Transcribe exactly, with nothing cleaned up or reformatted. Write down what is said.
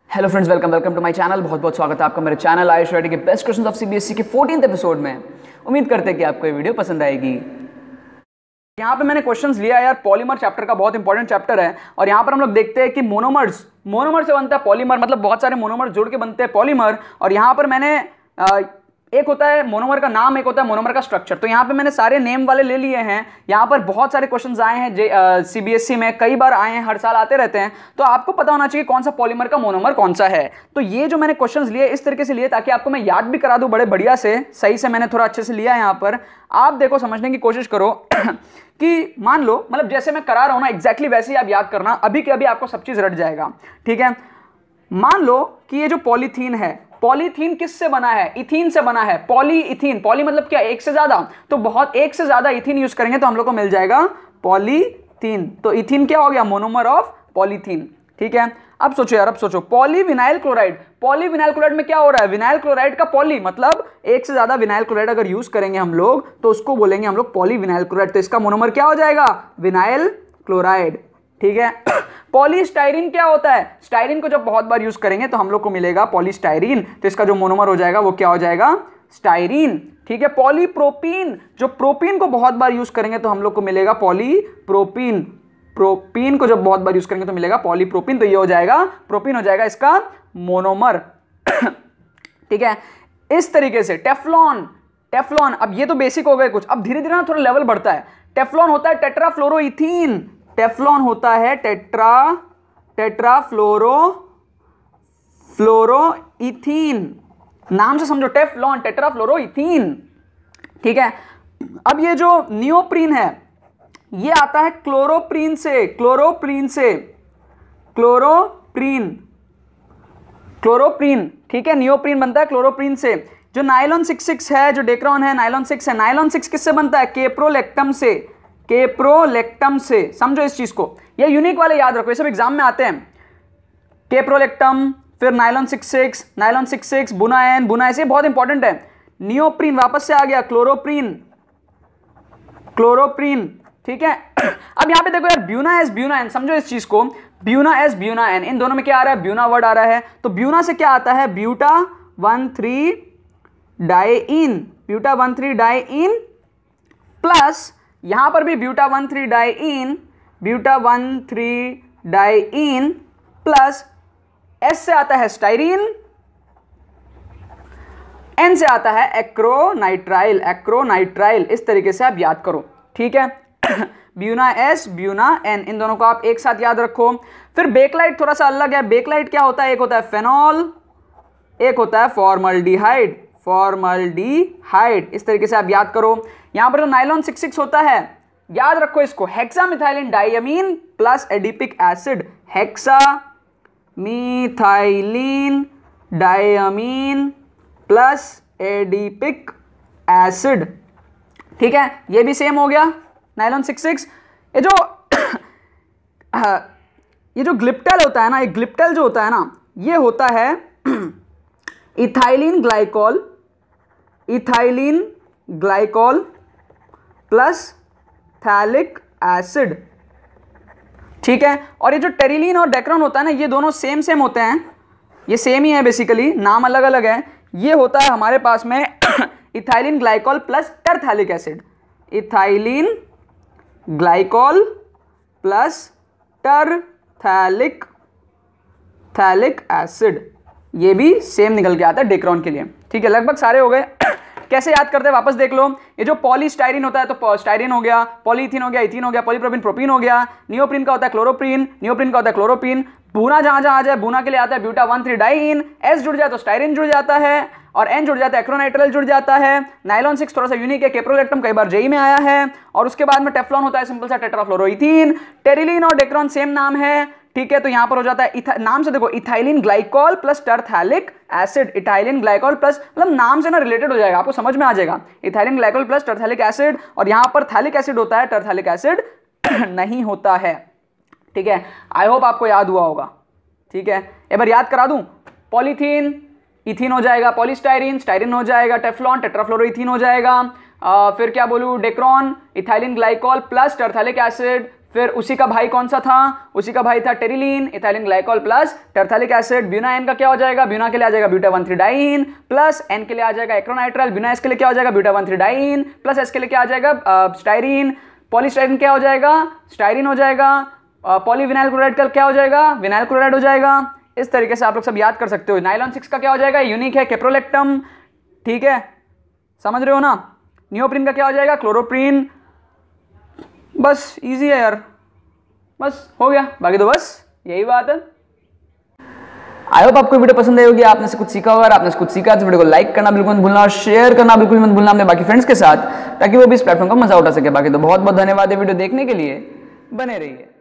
Hello friends, welcome welcome to my channel. बहुत बहुत स्वागत है आपका मेरे चैनल आयुष रेड्डी के बेस्ट क्वेश्चंस ऑफ सीबीएसई के फोर्टीन्थ एपिसोड में। उम्मीद करते हैं कि आपको ये वीडियो पसंद आएगी। यहाँ पे मैंने क्वेश्चंस लिया यार, पॉलीमर चैप्टर का बहुत इंपॉर्टेंट चैप्टर है। और यहाँ पर हम लोग देखते हैं कि मोनोमर्स मोनोमर से बनता है पॉलीमर, मतलब बहुत सारे मोनोमर जुड़ के बनते हैं पॉलीमर। और यहाँ पर मैंने आ, एक होता है मोनोमर का नाम, एक होता है मोनोमर का स्ट्रक्चर। तो यहाँ पे मैंने सारे नेम वाले ले लिए हैं। यहाँ पर बहुत सारे क्वेश्चंस आए हैं सीबीएसई में, कई बार आए हैं, हर साल आते रहते हैं। तो आपको पता होना चाहिए कौन सा पॉलीमर का मोनोमर कौन सा है। तो ये जो मैंने क्वेश्चंस लिए इस तरीके से लिए ताकि आपको मैं याद भी करा दूं बड़े बढ़िया से, सही से मैंने थोड़ा अच्छे से लिया है। यहाँ पर आप देखो, समझने की कोशिश करो कि मान लो, मतलब जैसे मैं करा रहा हूं ना एग्जैक्टली वैसे ही आप याद करना, अभी के अभी आपको सब चीज रट जाएगा। ठीक है, मान लो कि ये जो पॉलीथीन है, पॉलीथीन किससे बना है? इथीन से बना है। पॉली इथीन, पॉली मतलब क्या? एक से ज्यादा। तो बहुत एक से ज्यादा इथीन यूज करेंगे तो हम लोग को मिल जाएगा पॉलीथीन। तो इथीन क्या हो गया? Monomer of polythene. ठीक है, अब सोचो यार, अब सोचो पॉलीविनाइल क्लोराइड। पॉलीविनाइल क्लोराइड में क्या हो रहा है? विनाइल क्लोराइड का पॉली, मतलब एक से ज्यादा विनाइल क्लोराइड अगर यूज करेंगे हम लोग तो उसको बोलेंगे हम लोग पॉलीविनाइल क्लोराइड। तो इसका मोनोमर क्या हो जाएगा? Vinyl chloride. ठीक है, पॉलीस्टाइरीन क्या होता है? स्टाइरीन को जब बहुत बार यूज करेंगे तो हम लोग को मिलेगा पॉलीस्टाइरीन। तो इसका जो मोनोमर हो जाएगा वो क्या हो जाएगा? स्टाइरीन। ठीक है, पॉलीप्रोपीन, जो प्रोपीन को बहुत बार यूज करेंगे तो हम लोग को मिलेगा पॉलीप्रोपीन। प्रोपीन को जब बहुत बार यूज करेंगे तो मिलेगा पॉलीप्रोपीन। तो ये हो जाएगा प्रोपीन, हो जाएगा इसका मोनोमर। ठीक है, इस तरीके से टेफ्लॉन, टेफ्लॉन अब ये तो बेसिक हो गए कुछ, अब धीरे धीरे ना थोड़ा लेवल बढ़ता है। टेफ्लॉन होता है टेट्राफ्लोरोइथीन। टेफ्लॉन होता है टेट्रा टेट्राफ्लोरो फ्लोरोइथीन। नाम से समझो, टेफ्लॉन टेट्राफ्लोरोइथीन। ठीक है, अब ये जो नियोप्रीन है ये आता है क्लोरोप्रीन से, क्लोरोप्रीन से, क्लोरोप्रीन, क्लोरोप्रीन। ठीक है, नियोप्रीन बनता है क्लोरोप्रीन से। जो नायलॉन सिक्स सिक्स है, जो डेक्रोन है, नायलॉन सिक्स है। नायलॉन सिक्स किससे बनता है? केप्रोलेक्टम से, केप्रोलेक्टम से। समझो इस चीज को, ये यूनिक वाले याद रखो, ये सब एग्जाम में आते हैं। केप्रोलेक्टम, फिर nylon six six, nylon six six, buna N, buna S, ये बहुत इंपॉर्टेंट है। नियोप्रीन वापस से आ गया, क्लोरोप्रीन, क्लोरोप्रीन। ठीक है, अब यहां पे देखो यार, ब्यूना एस, ब्यूना एन, समझो इस चीज को। ब्यूना एस, ब्यूना एन, इन दोनों में क्या आ रहा है? ब्यूना वर्ड आ रहा है। तो ब्यूना से क्या आता है? Buta one three diene, buta one three diene, plus यहां पर भी buta one three diene, buta one three diene, plus S से आता है स्टाइरीन, एन से आता है एक्रोनाइट्राइल, एक्रोनाइट्राइल। इस तरीके से आप याद करो। ठीक है, ब्यूना एस, ब्यूना एन, इन दोनों को आप एक साथ याद रखो। फिर बेकलाइट थोड़ा सा अलग है। बेकलाइट क्या होता है? एक होता है फेनॉल, एक होता है फॉर्मल्डिहाइड, फॉर्मल्डिहाइड। इस तरीके से आप याद करो। यहां पर जो नायलॉन सिक्स सिक्स होता है, याद रखो इसको, hexamethylene diamine plus adipic acid, hexa methylene diamine plus adipic acid. ठीक है, ये भी सेम हो गया नायलॉन सिक्स सिक्स। ये जो ये जो ग्लिप्टल होता है ना, ये ग्लिप्टल जो होता है ना, ये होता है ethylene glycol, ethylene glycol plus phthalic acid. ठीक है, और ये जो टेरिलीन और डेक्रोन होता है ना, ये दोनों सेम सेम होते हैं, ये सेम ही है बेसिकली, नाम अलग अलग है। ये होता है हमारे पास में ethylene glycol plus terephthalic acid, ethylene glycol plus terephthalic phthalic acid. ये भी सेम निकल के आता है डेक्रोन के लिए। ठीक है, लगभग सारे हो गए। कैसे याद करते हैं वापस देख लो। ये जो पॉलीस्टाइरीन होता है तो स्टाइरीन हो गया, पॉलीथीन हो गया, इथीन हो गया, पॉलीप्रोपीन प्रोपीन हो गया, नियोप्रीन का होता है क्लोरोप्रीन, नियोप्रीन का होता है क्लोरोपीन। बूना जहां जहां आ जाए, बूना के लिए आता है buta one three diene, S जुड़ जाए तो स्टाइरीन जुड़ जाता है, और एन जुड़ जाता है एक्रोनाइट्राइल जुड़ जाता है। नायलॉन सिक्स थोड़ा सा यूनिक है, केप्रोलेक्टम कई बार जेई में आया है। और उसके बाद में टेफ्लॉन होता है सिंपल सा टेट्राफ्लोरोइथीन। टेरिलीन और डेक्रोन सेम नाम है। ठीक है, तो यहां पर हो जाता है, नाम से देखो, ethylene glycol plus terephthalic acid, ethylene glycol plus, मतलब नाम से ना रिलेटेड हो जाएगा, आपको समझ में आ जाएगा। Ethylene glycol plus terephthalic acid, और यहां पर थैलिक एसिड होता है, टरथैलिक एसिड नहीं होता है। ठीक है, आई होप आपको याद हुआ होगा। ठीक है, एक बार याद करा दूं। पॉलीथीन, इथीन हो जाएगा, पॉलीस्टाइरीन, स्टाइरीन हो जाएगा, टेफ्लॉन टेट्राफ्लोरोइथीन हो जाएगा, आ, फिर क्या बोलूं, dacron, ethylene glycol plus terephthalic acid, फिर उसी का भाई कौन सा था, उसी का भाई था terylene, ethylene glycol plus terephthalic acid. Buna N का क्या हो जाएगा, ब्यूना के लिए आ जाएगा buta one three diene plus N के लिए आ जाएगा एक्रोनाइट्राइल, ब्यूना एस के लिए क्या हो जाएगा buta one three diene plus S के लिए क्या आ जाएगा स्टाइरीन, पॉलीस्टाइरीन क्या हो जाएगा स्टाइरीन हो जाएगा, पॉलीविनाइल क्लोराइड का क्या हो जाएगा विनाइल क्लोराइड हो जाएगा। इस तरीके से आप लोग सब याद कर सकते हो। नाइलॉन सिक्स का क्या हो जाएगा यूनिक है कैप्रोलेक्टम, ठीक है समझ रहे हो ना। नियोप्रीन का क्या हो जाएगा क्लोरोप्रीन। बस इजी है यार, बस हो गया, बाकी तो बस यही बात है। आई होप आपको वीडियो पसंद आई होगी, आपने से कुछ सीखा होगा। आपने से कुछ सीखा तो वीडियो को लाइक करना बिल्कुल मत भूलना और शेयर करना बिल्कुल मत भूलना अपने बाकी फ्रेंड्स के साथ, ताकि वो भी इस प्लेटफॉर्म का मजा उठा सके। बाकी तो बहुत बहुत धन्यवाद है वीडियो देखने के लिए, बने रहिए।